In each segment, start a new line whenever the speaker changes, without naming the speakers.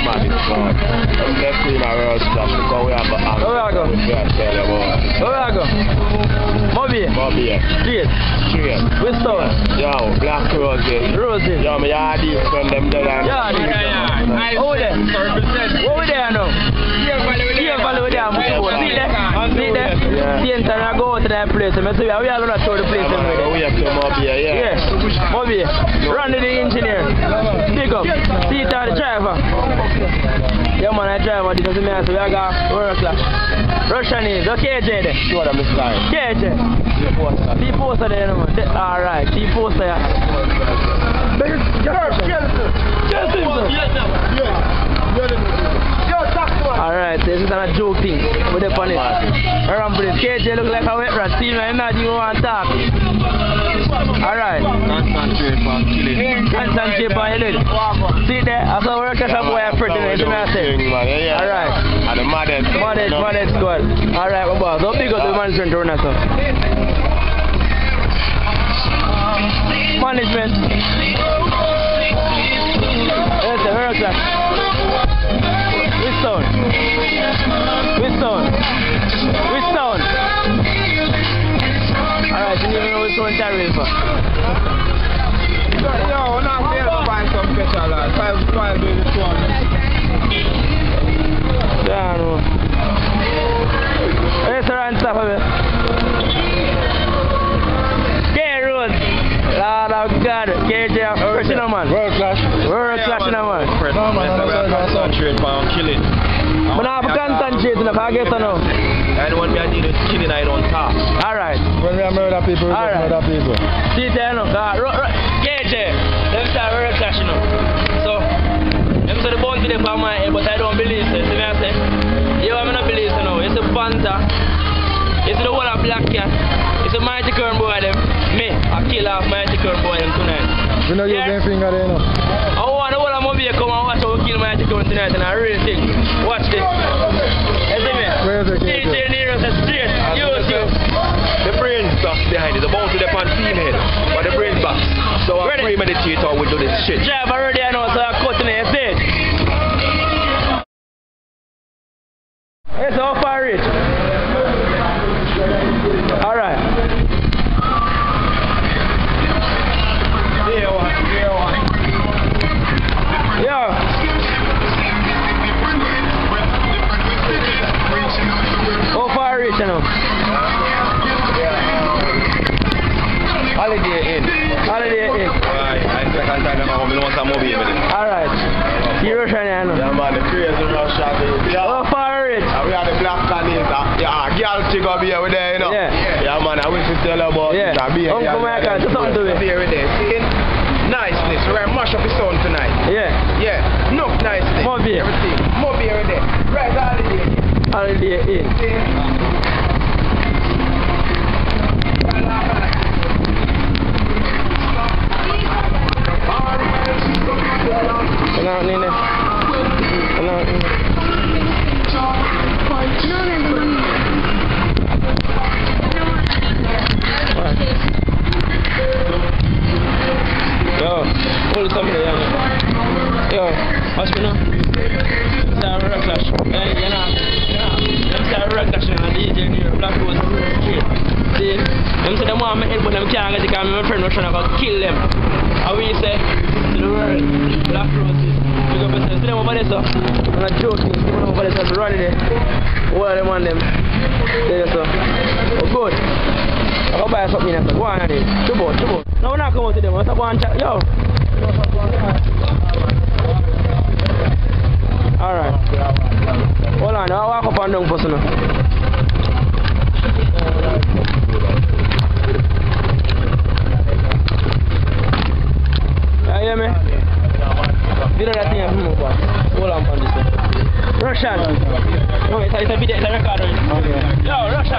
man, it's gone. Let's see my real stuff because we have a
Where we go? Where we go? Moby. Straight. Which town?
Yo, Black Roses.
Roses.
Yo, me yardies from them there.
Yardies. Over there. What we there now? Here follow there. See there? See there? See and I go to that place. I say we are gonna show the place.
We have to Moby, yeah.
Yes. Moby. Run to the engineer. Pick up. See it on the driver. Yeah man, I drive on this. So we are going work class. Russian is. Okay, KJ there.
Sure, I'm sorry.
KJ. T-poster there, man. Alright, T-poster. Alright, this is not a joke thing. With the funny. Around this KJ look like a wet rat. See, man, not you want to talk. Alright.
Concentrate on killing.
Concentrate on killing. See there? I saw work as a boy at pretty nice. Alright.
And the
Maddest squad. Alright, my boss. How big up the management to run us up? Management. Yes, the work class. Which town? Alright, you even know which one carry for.
Yo, we're not here to find some special lads. 5 baby one.
Yeah, no. Restaurant stuff of it. K-Road. Lord of God. KJ, fresh in a man.
World clash in a man.
No, man,
I'm concentrate on killing.
But now I'm concentrating if I get to know.
I don't want me to deal with killing, I don't talk.
Alright.
When we are murder people, we murder people.
See there, no? KJ, them start world clash, you know. So, them say the bounty they for my head, but I don't believe it. See me I say? Yo, I'm not believe it, you know. It's a panther. It's the whole of black cat. It's a mighty current boy, them. Me, I kill off mighty current boy, them tonight.
We know you have finger there, you know.
I want the whole of my baby come and watch how we kill mighty current tonight, and I really think. Watch this. You see me?
Where's the
KJ Nero says straight.
The brain box behind it, the bounty up on female, but the brain box. So I'm premeditator will do this shit.
Drive already, I know, so I'm cutting it, see? It's how far it? Alright. Yeah. How far it, you know?
Holiday Inn. I can't tell them want some movie with it.
Alright. See Russian, I know.
Yeah, man, the crazy Russia, baby.
How far it?
We are the black candidates. Yeah, girl chick up here with there, you know. Yeah, man, I wish to tell her about it.
Uncle Michael, do something to it.
Be with there. See? Niceness. We're going to mash up his son tonight. Yeah. Enough niceness.
More beer.
Everything. More beer with there. Right,
Holiday Inn. Yo, hold something there. Yo, watch me now. Start rock clash. You know, start rock clash and DJ near Black Rose Street. See, them say them want me head, but them can't get it because my friend was trying to kill them. And we say to the world, Black Roses. You go see them over there, so I'm not joking. See them over there, so running there. All of them on them. There, so. Oh, good. I'll buy something in there, so go on, Andy. Chubo. No, we're not coming to them. What's up, one chat? Yo. Alright. Hold on, I'll walk up and down first now. You hear me? You know that thing I'm moving back. Hold on this one. Russian. No, it's a video, it's a record. Yo, Russian.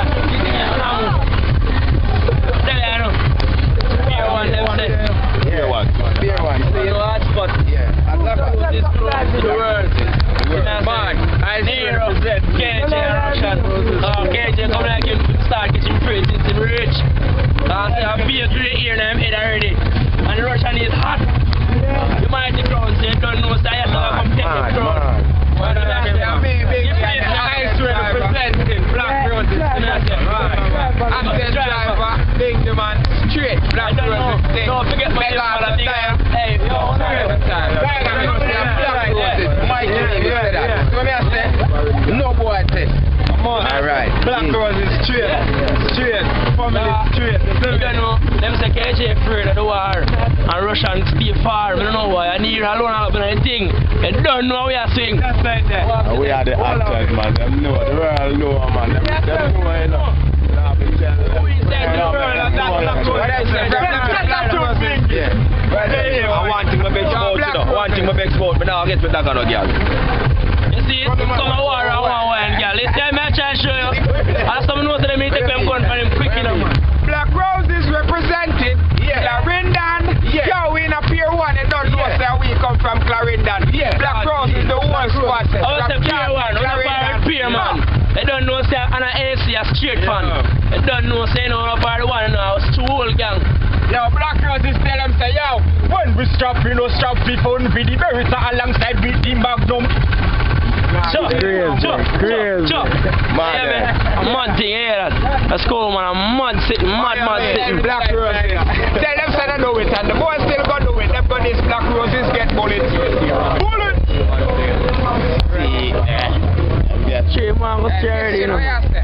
There you know. Pier 1, them say.
Pier 1.
So you know hot spot.
Yeah.
This close to the world. Man, I zero KJ Russian. KJ come like him start getting free since he's rich. And I have beer great here in him head already. And Russian is hot. You might be crown, so you don't know, so I have to come take the crown.
Black Rose is straight. Straight. Family straight.
You don't know, them say KJ afraid of the war and Russian stay far. I don't know why. I need alone up in the thing. They don't know how we are swing.
That's like that.
We are the actors, man. Them know. The world know, man. Them know, you know.
Who is that? The world of that Black Rose.
I want to my big sport, you know. One thing my big sport, but now I get with that kind of girl.
You see, come a war and one wine, girl. This time I try to show you. As some know that they may take them gun for them quick, you know, man.
Black Rose is represented. Clarendon. Yo, we in a pier 1. They don't know say we come from Clarendon. Black Rose is the whole squad.
I was a pier 1. I was a pier man. They don't know say I'm an AFC a straight fan. They don't know say no I'm part 1 now. It's two whole gang.
Yo, Black Rose is tell them say yo, when we strap we no strap we found with the Beretta alongside with the Magnum.
Crazy. A mad thing, yeah, that's cool, man. A mad sitting, mad sitting.
Black Roses. Tell them say they know it, and the boys still gonna do it. They've got these Black Roses get bullets. Bullets!
Yeah, cheap man, go charity, you know.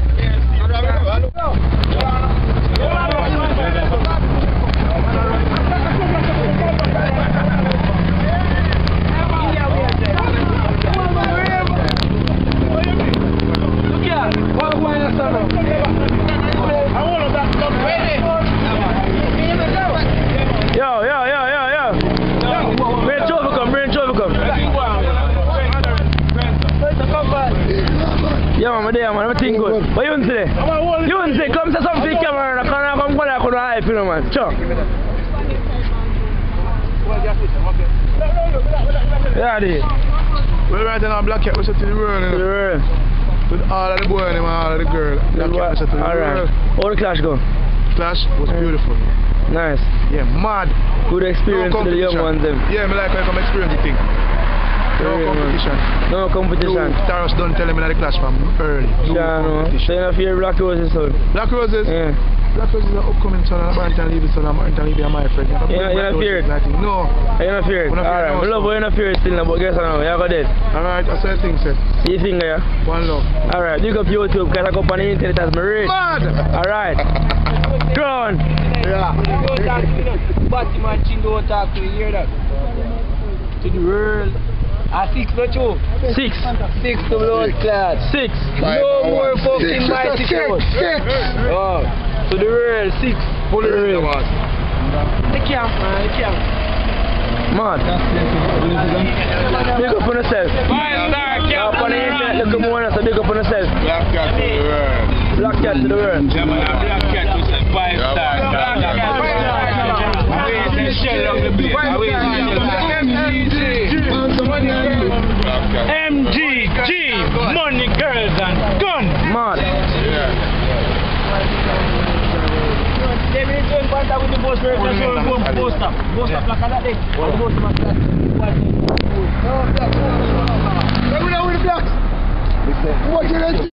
Yeah, man, there, man, everything good. What you say? You say, come say something to the camera, and come go there, come hype, you know, man. Sure. Yeah, dude.
We're right now, Black Cat, we set to the world, you know. With all of the boys and all of the girls. Black Cat, we set to the world.
How the clash go?
Clash was beautiful.
Nice.
Yeah, mad.
Good experience for the young ones, them.
Yeah, me like how you come experience the thing. No competition.
No competition.
Taros don't tell him in the class from early.
Yeah, no. So you don't fear Black Roses, son?
Black Roses?
Yeah.
Black Roses is an upcoming son and Barrington Levy son and Barrington Levy are my friend.
You don't fear it?
No.
You don't fear it? Alright, I love you don't fear it still, but guess what now? You go dead.
Alright, I said things, sir.
You think, yeah?
One love.
Alright, big up YouTube, because I go up on the internet as my rate.
Mad!
Alright. Go on.
Yeah.
Batty man chingo talk to you, hear that? To the world. 6 no two.
6.
6 to blood clad.
6.
No more fucking mighty clothes.
6.
Oh, to the world 6.
Fully real.
The camp, man, the camp.
Mad. Big up on yourself.
5-star camp.
Up on the internet, look at one, so big up on yourself.
Black Cat to the world.
Black Cat to the world.
Yeah, man, Black Cat to say 5-star. MGG, money, girls and gun.
Mad.
What